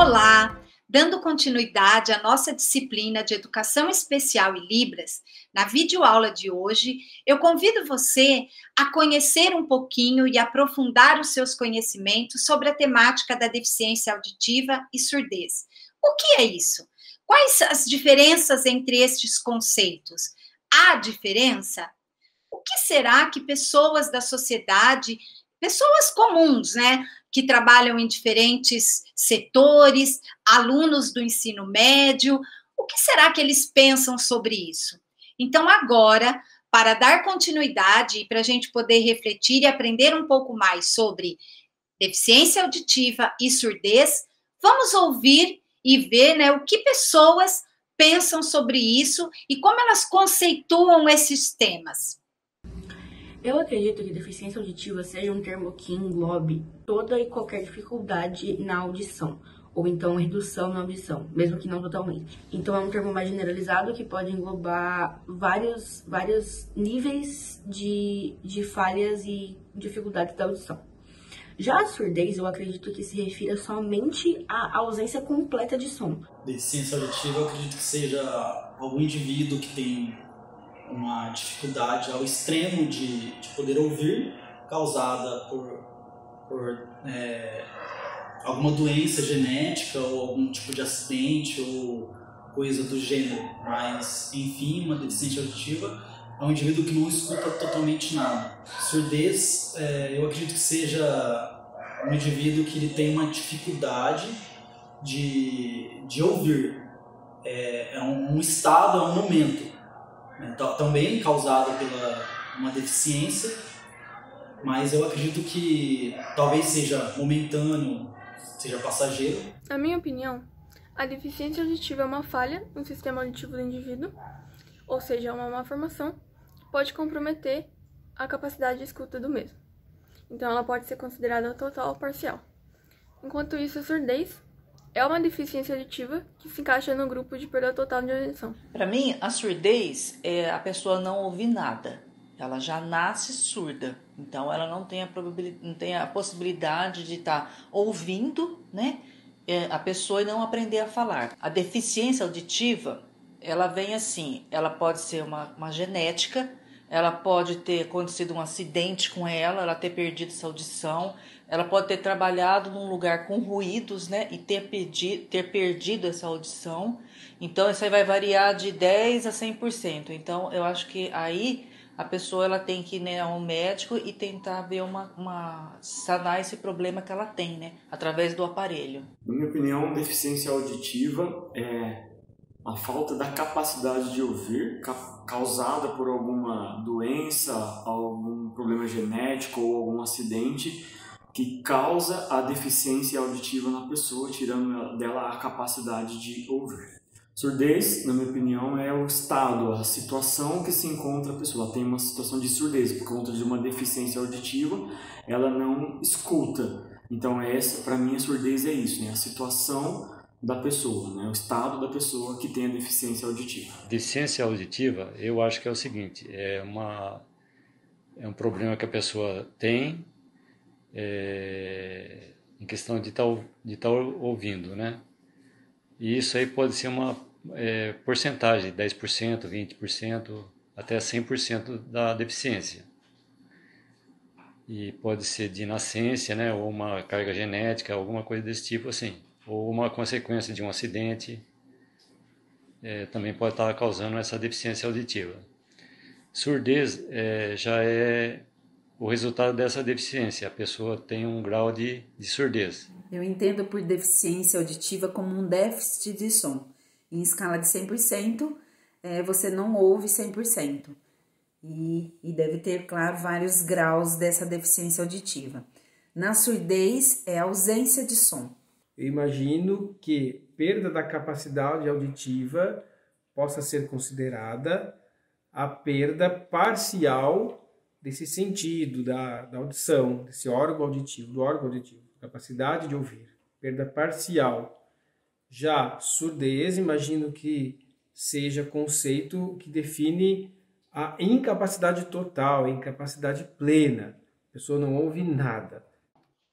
Olá! Dando continuidade à nossa disciplina de Educação Especial e Libras, na videoaula de hoje, eu convido você a conhecer um pouquinho e aprofundar os seus conhecimentos sobre a temática da deficiência auditiva e surdez. O que é isso? Quais as diferenças entre estes conceitos? Há diferença? O que será que pessoas da sociedade, pessoas comuns, né, que trabalham em diferentes setores, alunos do ensino médio, o que será que eles pensam sobre isso? Então, agora, para dar continuidade e para a gente poder refletir e aprender um pouco mais sobre deficiência auditiva e surdez, vamos ouvir e ver, né, o que pessoas pensam sobre isso e como elas conceituam esses temas. Eu acredito que deficiência auditiva seja um termo que englobe toda e qualquer dificuldade na audição, ou então redução na audição, mesmo que não totalmente. Então é um termo mais generalizado que pode englobar vários níveis de falhas e dificuldades da audição. Já a surdez, eu acredito que se refira somente à ausência completa de som. Deficiência auditiva, eu acredito que seja algum indivíduo que tem uma dificuldade ao extremo de poder ouvir, causada por alguma doença genética ou algum tipo de acidente ou coisa do gênero. Mas, enfim, uma deficiência auditiva é um indivíduo que não escuta totalmente nada. Surdez, eu acredito que seja um indivíduo que ele tem uma dificuldade de ouvir. É um estado, é um momento. Também causado pela uma deficiência, mas eu acredito que talvez seja momentâneo, seja passageiro. Na minha opinião, a deficiência auditiva é uma falha no sistema auditivo do indivíduo, ou seja, uma má formação, que pode comprometer a capacidade de escuta do mesmo. Então, ela pode ser considerada total ou parcial. Enquanto isso, a surdez é uma deficiência auditiva que se encaixa no grupo de perda total de audição. Para mim, a surdez é a pessoa não ouvir nada. Ela já nasce surda. Então, ela não tem a possibilidade de estar ouvindo, né, a pessoa e não aprender a falar. A deficiência auditiva, ela vem assim, ela pode ser uma genética, ela pode ter acontecido um acidente com ela ter perdido essa audição, ela pode ter trabalhado num lugar com ruídos, né, e ter perdido essa audição. Então, isso aí vai variar de 10% a 100%. Então, eu acho que aí a pessoa ela tem que ir, né, a um médico e tentar ver sanar esse problema que ela tem, né, através do aparelho. Na minha opinião, deficiência auditiva é a falta da capacidade de ouvir, causada por alguma doença, algum problema genético ou algum acidente que causa a deficiência auditiva na pessoa, tirando dela a capacidade de ouvir. Surdez, na minha opinião, é o estado, a situação que se encontra a pessoa. Ela tem uma situação de surdez por conta de uma deficiência auditiva, ela não escuta. Então, para mim, a surdez é isso, né? A situação da pessoa, né? O estado da pessoa que tem a deficiência auditiva. Deficiência auditiva, eu acho que é o seguinte, é um problema que a pessoa tem em questão de estar ouvindo, né? E isso aí pode ser uma porcentagem, 10%, 20%, até 100% da deficiência. E pode ser de nascença, né? Ou uma carga genética, alguma coisa desse tipo assim. Ou uma consequência de um acidente, também pode estar causando essa deficiência auditiva. Surdez já é o resultado dessa deficiência, a pessoa tem um grau de surdez. Eu entendo por deficiência auditiva como um déficit de som. Em escala de 100%, você não ouve 100%. E deve ter, claro, vários graus dessa deficiência auditiva. Na surdez, é ausência de som. Eu imagino que perda da capacidade auditiva possa ser considerada a perda parcial desse sentido da audição, desse órgão auditivo, do órgão auditivo, capacidade de ouvir, perda parcial. Já surdez, imagino que seja conceito que define a incapacidade total, a incapacidade plena. A pessoa não ouve nada. A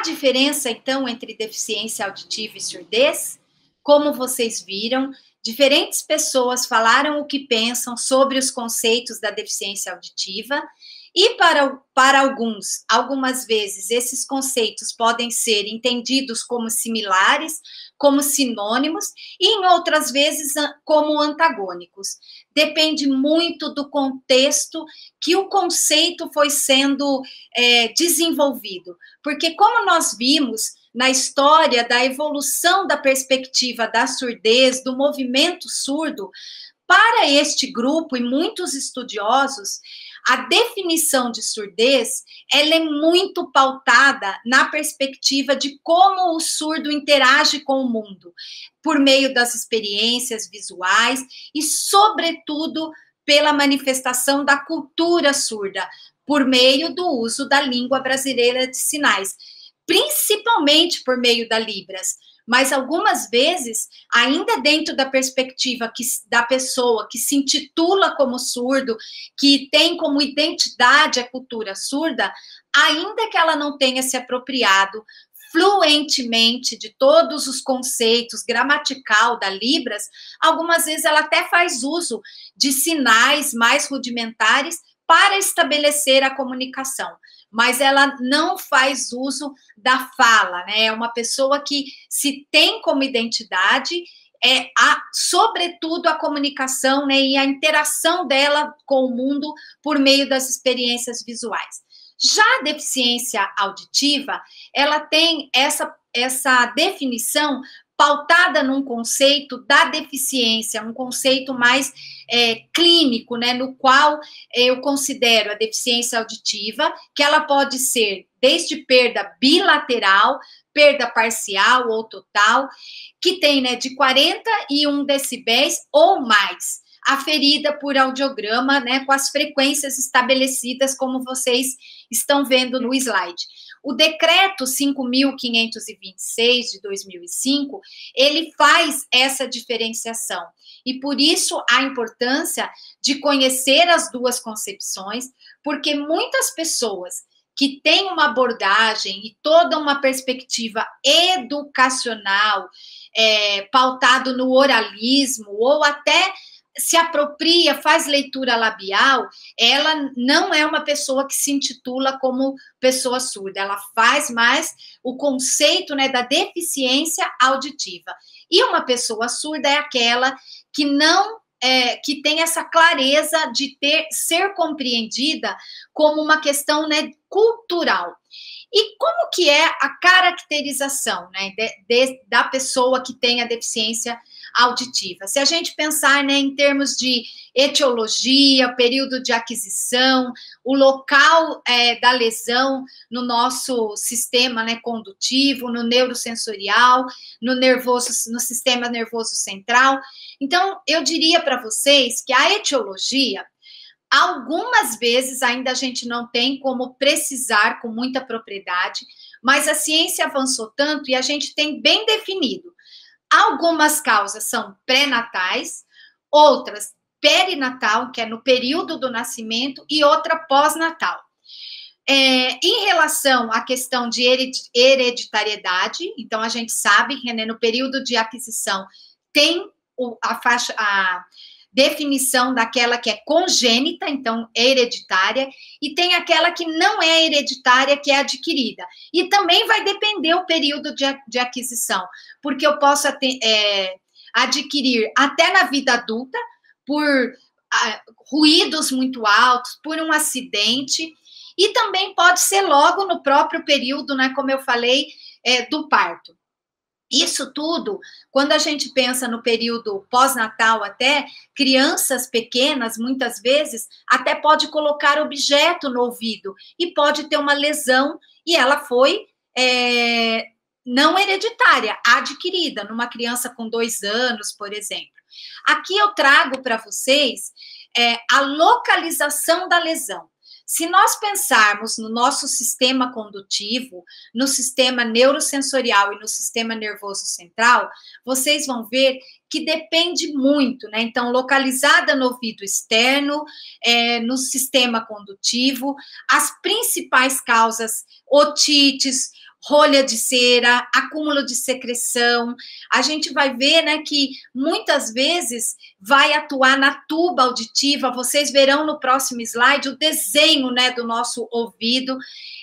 diferença, então, entre deficiência auditiva e surdez? Como vocês viram, diferentes pessoas falaram o que pensam sobre os conceitos da deficiência auditiva, e para algumas vezes, esses conceitos podem ser entendidos como similares, como sinônimos, e em outras vezes como antagônicos. Depende muito do contexto que o conceito foi sendo desenvolvido. Porque, como nós vimos na história da evolução da perspectiva da surdez, do movimento surdo, para este grupo e muitos estudiosos, a definição de surdez, ela é muito pautada na perspectiva de como o surdo interage com o mundo, por meio das experiências visuais e, sobretudo, pela manifestação da cultura surda, por meio do uso da língua brasileira de sinais, principalmente por meio da Libras. Mas algumas vezes, ainda dentro da perspectiva da pessoa que se intitula como surdo, que tem como identidade a cultura surda, ainda que ela não tenha se apropriado fluentemente de todos os conceitos gramatical da Libras, algumas vezes ela até faz uso de sinais mais rudimentares para estabelecer a comunicação, mas ela não faz uso da fala, né? É uma pessoa que se tem como identidade, sobretudo a comunicação, né, e a interação dela com o mundo por meio das experiências visuais. Já a deficiência auditiva, ela tem essa definição pautada num conceito da deficiência, um conceito mais clínico, né, no qual eu considero a deficiência auditiva, que ela pode ser desde perda bilateral, perda parcial ou total, que tem, né, de 41 decibéis ou mais, aferida por audiograma, né, com as frequências estabelecidas, como vocês estão vendo no slide. O decreto 5.526 de 2005, ele faz essa diferenciação. E por isso a importância de conhecer as duas concepções, porque muitas pessoas que têm uma abordagem e toda uma perspectiva educacional, pautado no oralismo, ou até se apropria, faz leitura labial, ela não é uma pessoa que se intitula como pessoa surda, ela faz mais o conceito, né, da deficiência auditiva. E uma pessoa surda é aquela que não que tem essa clareza de ser compreendida como uma questão, né, cultural. E como que é a caracterização, né, da pessoa que tem a deficiência auditiva? Se a gente pensar, né, em termos de etiologia, período de aquisição, o local da lesão no nosso sistema, né, condutivo, no neurosensorial, no sistema nervoso central. Então, eu diria para vocês que a etiologia, algumas vezes ainda a gente não tem como precisar com muita propriedade, mas a ciência avançou tanto e a gente tem bem definido. Algumas causas são pré-natais, outras perinatal, que é no período do nascimento, e outra pós-natal. Em relação à questão de hereditariedade, então a gente sabe que, né, no período de aquisição tem a definição daquela que é congênita, então é hereditária, e tem aquela que não é hereditária, que é adquirida. E também vai depender o período de aquisição, porque eu posso adquirir até na vida adulta, por ruídos muito altos, por um acidente, e também pode ser logo no próprio período, né, como eu falei, do parto. Isso tudo, quando a gente pensa no período pós-natal até, crianças pequenas, muitas vezes, até pode colocar objeto no ouvido e pode ter uma lesão e ela foi não hereditária, adquirida, numa criança com 2 anos, por exemplo. Aqui eu trago para vocês a localização da lesão. Se nós pensarmos no nosso sistema condutivo, no sistema neurosensorial e no sistema nervoso central, vocês vão ver que depende muito, né? Então, localizada no ouvido externo, no sistema condutivo, as principais causas, otites, rolha de cera, acúmulo de secreção. A gente vai ver, né, que muitas vezes vai atuar na tuba auditiva. Vocês verão no próximo slide o desenho, né, do nosso ouvido,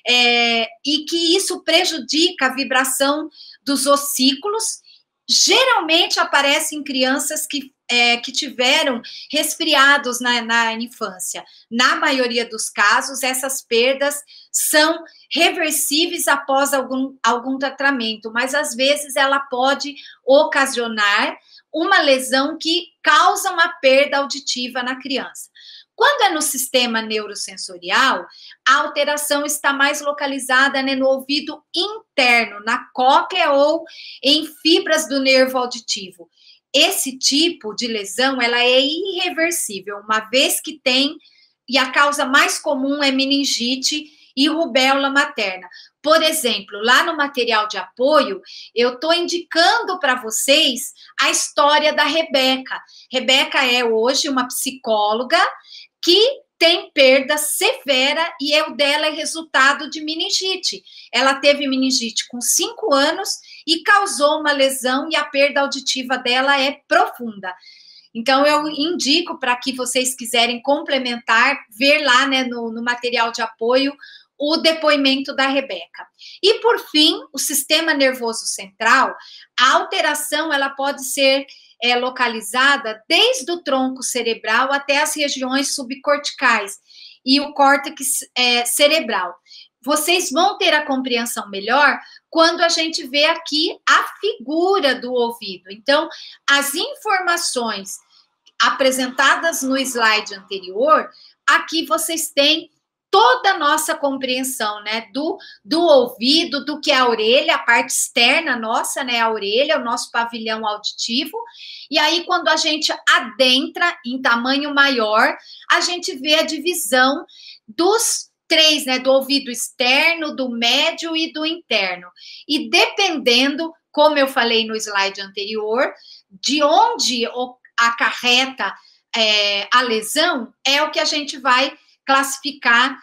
e que isso prejudica a vibração dos ossículos. Geralmente aparece em crianças que tiveram resfriados na infância. Na maioria dos casos, essas perdas são reversíveis após algum tratamento, mas às vezes ela pode ocasionar uma lesão que causa uma perda auditiva na criança. Quando é no sistema neurosensorial, a alteração está mais localizada, né, no ouvido interno, na cóclea ou em fibras do nervo auditivo. Esse tipo de lesão, ela é irreversível, uma vez que tem, e a causa mais comum é meningite e rubéola materna. Por exemplo, lá no material de apoio, eu estou indicando para vocês a história da Rebeca. Rebeca é hoje uma psicóloga que tem perda severa e o dela é resultado de meningite. Ela teve meningite com 5 anos e causou uma lesão e a perda auditiva dela é profunda. Então, eu indico para que vocês quiserem complementar, ver lá, né, no material de apoio, o depoimento da Rebeca. E, por fim, o sistema nervoso central, a alteração ela pode ser localizada desde o tronco cerebral até as regiões subcorticais e o córtex cerebral. Vocês vão ter a compreensão melhor quando a gente vê aqui a figura do ouvido. Então, as informações apresentadas no slide anterior, aqui vocês têm toda a nossa compreensão, né, do ouvido, do que é a orelha, a parte externa nossa, né, a orelha, o nosso pavilhão auditivo, e aí quando a gente adentra em tamanho maior, a gente vê a divisão dos 3, né, do ouvido externo, do médio e do interno, e dependendo, como eu falei no slide anterior, de onde acarreta a lesão, é o que a gente vai classificar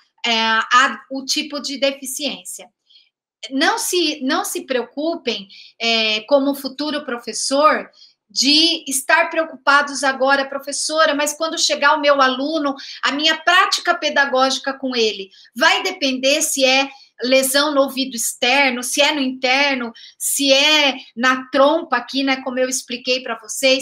o tipo de deficiência. Não se preocupem, como futuro professor, de estar preocupados agora, professora, mas quando chegar o meu aluno, a minha prática pedagógica com ele vai depender se é lesão no ouvido externo, se é no interno, se é na trompa aqui, né, como eu expliquei para vocês.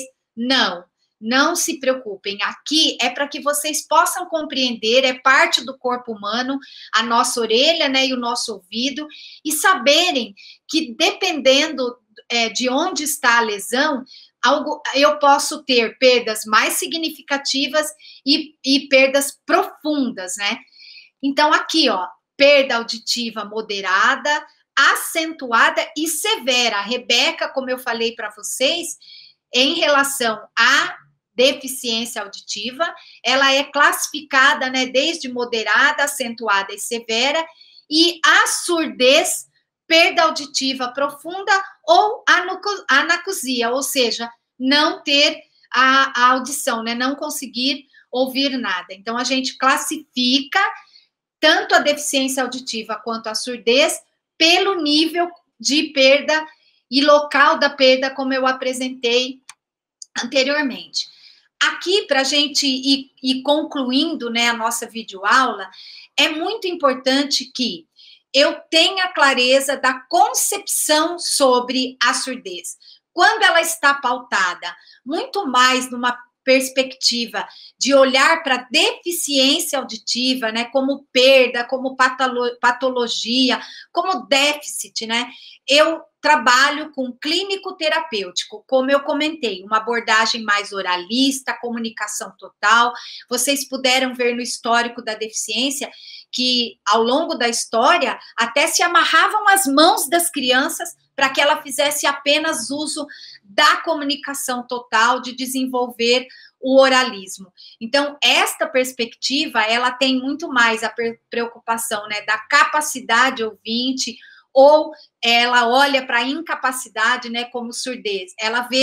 Não se preocupem, aqui é para que vocês possam compreender, é parte do corpo humano, a nossa orelha, né, e o nosso ouvido, e saberem que dependendo de onde está a lesão, eu posso ter perdas mais significativas e perdas profundas, né? Então, aqui, ó, perda auditiva moderada, acentuada e severa. A Rebeca, como eu falei para vocês, em relação à deficiência auditiva, ela é classificada, né, desde moderada, acentuada e severa, e a surdez, perda auditiva profunda ou anacusia, ou seja, não ter a audição, né, não conseguir ouvir nada. Então, a gente classifica tanto a deficiência auditiva quanto a surdez pelo nível de perda e local da perda, como eu apresentei anteriormente. Aqui, para a gente ir concluindo, né, a nossa videoaula, é muito importante que eu tenha clareza da concepção sobre a surdez. Quando ela está pautada muito mais numa perspectiva de olhar para deficiência auditiva, né, como perda, como patologia, como déficit, né, eu trabalho com clínico terapêutico, como eu comentei, uma abordagem mais oralista, comunicação total. Vocês puderam ver no histórico da deficiência que, ao longo da história, até se amarravam as mãos das crianças para que ela fizesse apenas uso da comunicação total, de desenvolver o oralismo. Então, esta perspectiva, ela tem muito mais a preocupação, né, da capacidade ouvinte, ou ela olha para a incapacidade, né, como surdez. Ela vê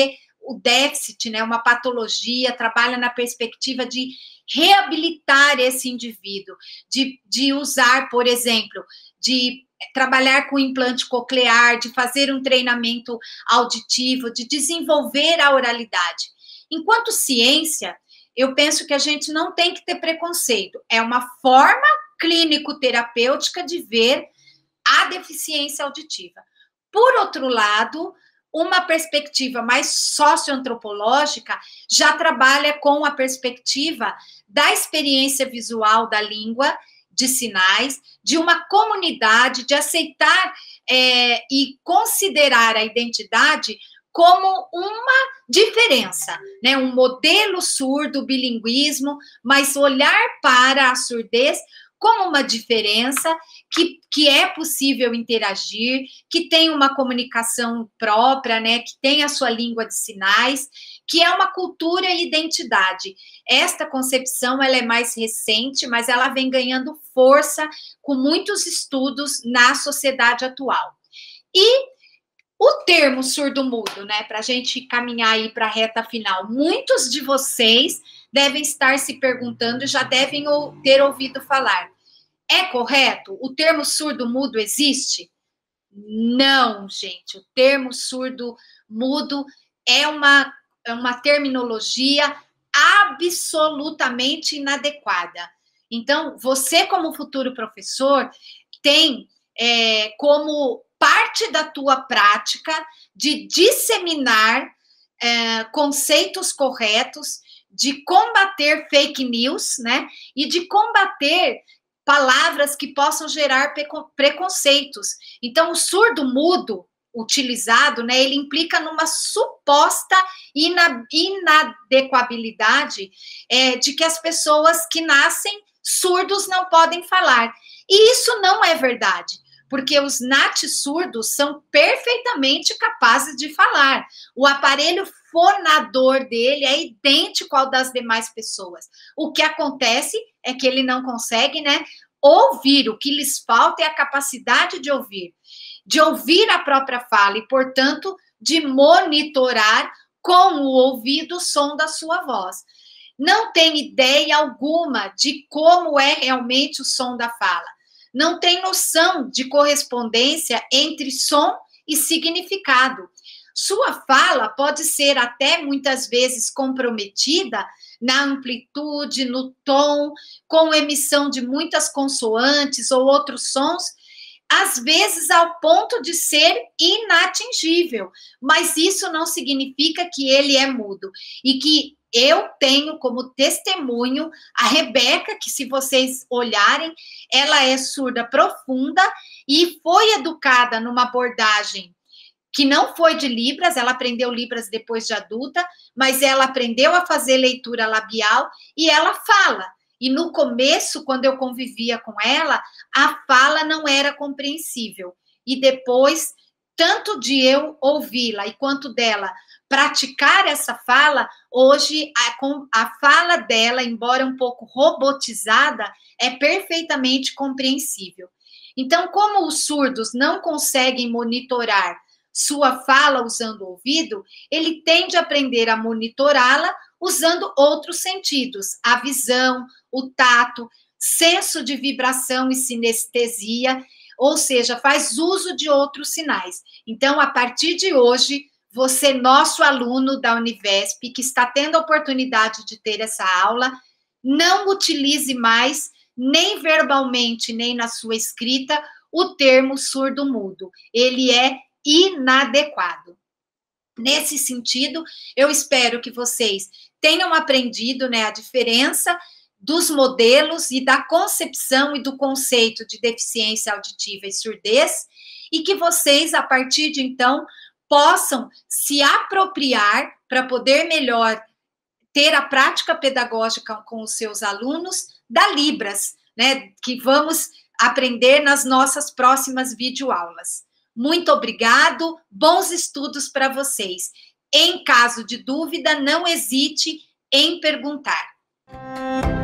o déficit, né, uma patologia, trabalha na perspectiva de reabilitar esse indivíduo, de usar, por exemplo, de trabalhar com implante coclear, de fazer um treinamento auditivo, de desenvolver a oralidade. Enquanto ciência, eu penso que a gente não tem que ter preconceito. É uma forma clínico-terapêutica de ver a deficiência auditiva. Por outro lado, uma perspectiva mais socioantropológica já trabalha com a perspectiva da experiência visual da língua, de sinais, de uma comunidade, de aceitar e considerar a identidade como uma diferença, né? Um modelo surdo, bilinguismo, mas olhar para a surdez como uma diferença, que é possível interagir, que tem uma comunicação própria, né? Que tem a sua língua de sinais, que é uma cultura e identidade. Esta concepção ela é mais recente, mas ela vem ganhando força com muitos estudos na sociedade atual. E o termo surdo-mudo, né, para a gente caminhar aí para a reta final, muitos de vocês devem estar se perguntando e já devem ter ouvido falar. É correto? O termo surdo-mudo existe? Não, gente. O termo surdo-mudo é uma terminologia absolutamente inadequada. Então, você, como futuro professor, tem como parte da tua prática de disseminar conceitos corretos, de combater fake news, né? E de combater palavras que possam gerar preconceitos. Então, o surdo-mudo utilizado, né, ele implica numa suposta inadequabilidade de que as pessoas que nascem surdos não podem falar. E isso não é verdade, porque os natissurdos são perfeitamente capazes de falar. O aparelho fonador dele é idêntico ao das demais pessoas. O que acontece é que ele não consegue, né, ouvir. O que lhes falta é a capacidade de ouvir a própria fala e, portanto, de monitorar com o ouvido o som da sua voz. Não tem ideia alguma de como é realmente o som da fala. Não tem noção de correspondência entre som e significado. Sua fala pode ser até muitas vezes comprometida na amplitude, no tom, com emissão de muitas consoantes ou outros sons, às vezes ao ponto de ser inatingível, mas isso não significa que ele é mudo. E que eu tenho como testemunho a Rebeca, que se vocês olharem, ela é surda profunda e foi educada numa abordagem que não foi de Libras, ela aprendeu Libras depois de adulta, mas ela aprendeu a fazer leitura labial e ela fala. E no começo, quando eu convivia com ela, a fala não era compreensível. E depois, tanto de eu ouvi-la e quanto dela praticar essa fala, hoje a fala dela, embora um pouco robotizada, é perfeitamente compreensível. Então, como os surdos não conseguem monitorar sua fala usando o ouvido, ele tende a aprender a monitorá-la usando outros sentidos, a visão, o tato, senso de vibração e sinestesia, ou seja, faz uso de outros sinais. Então, a partir de hoje, você, nosso aluno da Univesp, que está tendo a oportunidade de ter essa aula, não utilize mais, nem verbalmente, nem na sua escrita, o termo surdo-mudo. Ele é inadequado. Nesse sentido, eu espero que vocês tenham aprendido, né, a diferença dos modelos e da concepção e do conceito de deficiência auditiva e surdez, e que vocês, a partir de então, possam se apropriar para poder melhor ter a prática pedagógica com os seus alunos da Libras, né, que vamos aprender nas nossas próximas videoaulas. Muito obrigado, bons estudos para vocês. Em caso de dúvida, não hesite em perguntar.